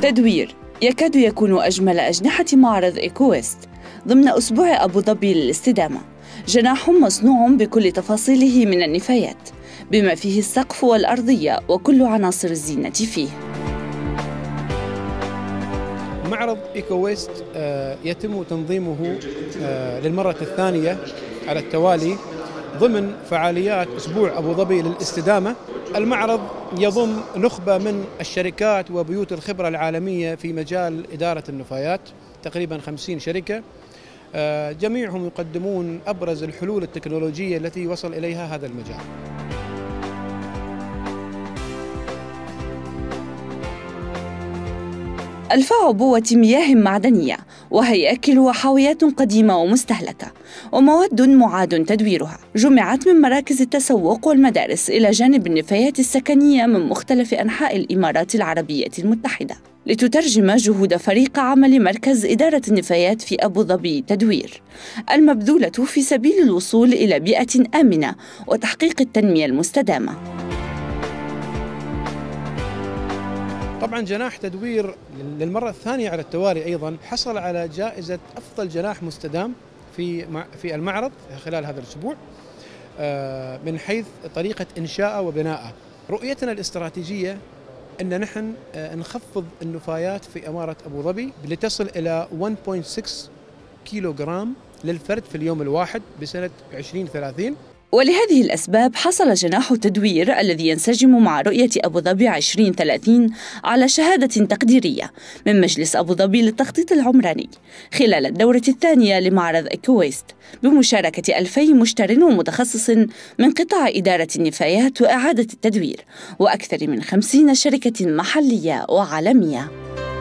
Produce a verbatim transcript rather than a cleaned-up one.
تدوير يكاد يكون أجمل أجنحة معرض إيكوويست ضمن أسبوع أبو ظبي للاستدامة. جناح مصنوع بكل تفاصيله من النفايات، بما فيه السقف والأرضية وكل عناصر الزينة فيه. معرض إيكوويست يتم تنظيمه للمرة الثانية على التوالي ضمن فعاليات أسبوع أبو ظبي للاستدامة. المعرض يضم نخبة من الشركات وبيوت الخبرة العالمية في مجال إدارة النفايات، تقريبا خمسين شركة، جميعهم يقدمون أبرز الحلول التكنولوجية التي وصل إليها هذا المجال. ألفاع عبوة مياه معدنية وهياكل وحاويات قديمة ومستهلكة ومواد معاد تدويرها جمعت من مراكز التسوق والمدارس إلى جانب النفايات السكنية من مختلف أنحاء الإمارات العربية المتحدة، لتترجم جهود فريق عمل مركز إدارة النفايات في أبو ظبي تدوير المبذولة في سبيل الوصول إلى بيئة آمنة وتحقيق التنمية المستدامة. طبعا جناح تدوير للمرة الثانية على التوالي أيضا حصل على جائزة أفضل جناح مستدام في في المعرض خلال هذا الأسبوع من حيث طريقة إنشاءه وبنائه. رؤيتنا الاستراتيجية أن نحن نخفض النفايات في إمارة أبو ظبي لتصل إلى واحد فاصلة ستة كيلو جرام للفرد في اليوم الواحد بسنة عشرين ثلاثين. ولهذه الأسباب حصل جناح تدوير الذي ينسجم مع رؤية أبو ظبي عشرين ثلاثين على شهادة تقديرية من مجلس أبو ظبي للتخطيط العمراني خلال الدورة الثانية لمعرض إيكوويست بمشاركة ألفي مشتر ومتخصص من قطاع إدارة النفايات وإعادة التدوير وأكثر من خمسين شركة محلية وعالمية.